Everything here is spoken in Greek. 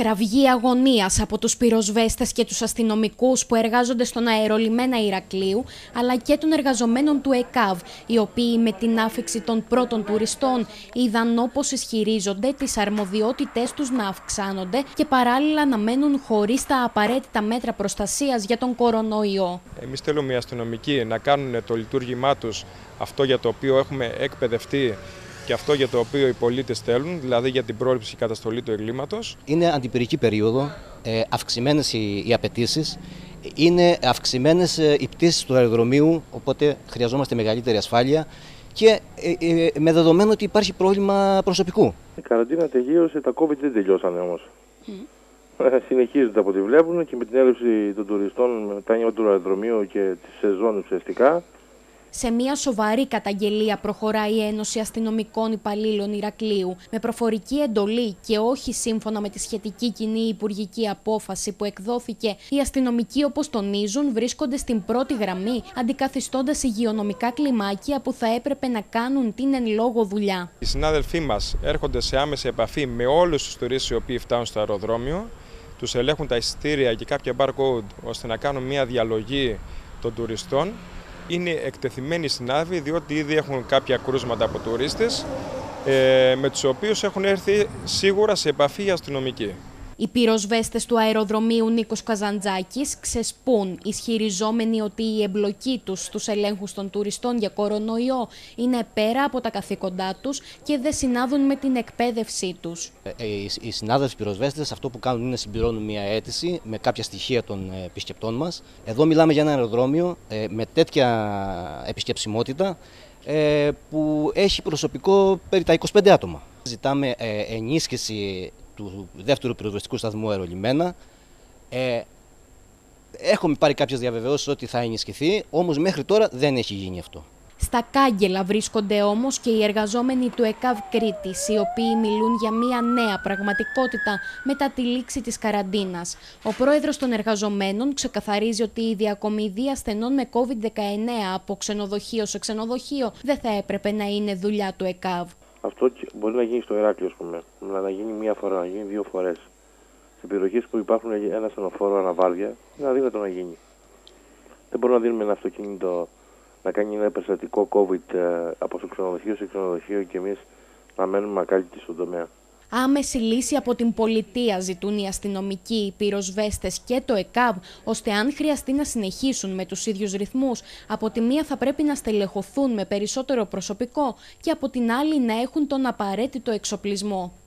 Κραυγή αγωνίας από τους πυροσβέστες και τους αστυνομικούς που εργάζονται στον αερολιμένα Ηρακλείου, αλλά και των εργαζομένων του ΕΚΑΒ, οι οποίοι με την άφιξη των πρώτων τουριστών είδαν, όπως ισχυρίζονται, τις αρμοδιότητές τους να αυξάνονται και παράλληλα να μένουν χωρίς τα απαραίτητα μέτρα προστασίας για τον κορονοϊό. Εμείς θέλουμε οι αστυνομικοί να κάνουν το λειτουργήμά τους, αυτό για το οποίο έχουμε εκπαιδευτεί και αυτό για το οποίο οι πολίτες θέλουν, δηλαδή για την πρόληψη και καταστολή του εγκλήματος. Είναι αντιπυρική περίοδο, αυξημένες οι απαιτήσεις, είναι αυξημένες οι πτήσεις του αεροδρομίου, οπότε χρειαζόμαστε μεγαλύτερη ασφάλεια και με δεδομένο ότι υπάρχει πρόβλημα προσωπικού. Η καραντίνα τελείωσε, τα COVID δεν τελειώσανε όμως. Συνεχίζονται από ό,τι βλέπουν και με την έλευση των τουριστών, με τα νιώμα του αεροδρομίου και τη σεζόν ουσιαστικά. Σε μια σοβαρή καταγγελία προχωράει η Ένωση Αστυνομικών Υπαλλήλων Ηρακλείου με προφορική εντολή και όχι σύμφωνα με τη σχετική κοινή υπουργική απόφαση που εκδόθηκε. Οι αστυνομικοί, όπως τονίζουν, βρίσκονται στην πρώτη γραμμή, αντικαθιστώντας υγειονομικά κλιμάκια που θα έπρεπε να κάνουν την εν λόγω δουλειά. Οι συνάδελφοί μας έρχονται σε άμεση επαφή με όλους τους τουρίστες οι οποίοι φτάνουν στο αεροδρόμιο, τους ελέγχουν τα εισιτήρια και κάποια barcode ώστε να κάνουν μια διαλογή των τουριστών. Είναι εκτεθειμένοι συνάδελφοι, διότι ήδη έχουν κάποια κρούσματα από τουρίστες, με τους οποίους έχουν έρθει σίγουρα σε επαφή οι αστυνομικοί. Οι πυροσβέστες του αεροδρομίου Νίκος Καζαντζάκης ξεσπούν, ισχυριζόμενοι ότι η εμπλοκή τους στους ελέγχους των τουριστών για κορονοϊό είναι πέρα από τα καθήκοντά τους και δεν συνάδουν με την εκπαίδευσή τους. Οι συνάδελφοι πυροσβέστες αυτό που κάνουν είναι να συμπληρώνουν μια αίτηση με κάποια στοιχεία των επισκεπτών μας. Εδώ μιλάμε για ένα αεροδρόμιο με τέτοια επισκεψιμότητα που έχει προσωπικό περί τα 25 άτομα. Ζητάμε ενίσχυση του δεύτερου πυροσβεστικού σταθμού αερολιμένα. Έχουμε πάρει κάποιες διαβεβαιώσεις ότι θα ενισχυθεί, όμως μέχρι τώρα δεν έχει γίνει αυτό. Στα κάγκελα βρίσκονται όμως και οι εργαζόμενοι του ΕΚΑΒ Κρήτης, οι οποίοι μιλούν για μια νέα πραγματικότητα μετά τη λήξη της καραντίνας. Ο πρόεδρος των εργαζομένων ξεκαθαρίζει ότι η διακομιδή ασθενών με COVID-19 από ξενοδοχείο σε ξενοδοχείο δεν θα έπρεπε να είναι δουλειά του ΕΚΑΒ. Αυτό μπορεί να γίνει στο Ηράκλειο, ας πούμε. Να γίνει μία φορά, να γίνει 2 φορές. Σε περιοχές που υπάρχουν ένα στενοφόρο αναβάρδια, είναι αδύνατο να γίνει. Δεν μπορούμε να δίνουμε ένα αυτοκίνητο να κάνει ένα περιστατικό COVID από το ξενοδοχείο σε ξενοδοχείο και εμείς να μένουμε ακάλυπτοι στον τομέα. Άμεση λύση από την πολιτεία ζητούν οι αστυνομικοί, οι πυροσβέστες και το ΕΚΑΒ, ώστε αν χρειαστεί να συνεχίσουν με τους ίδιους ρυθμούς, από τη μία θα πρέπει να στελεχωθούν με περισσότερο προσωπικό και από την άλλη να έχουν τον απαραίτητο εξοπλισμό.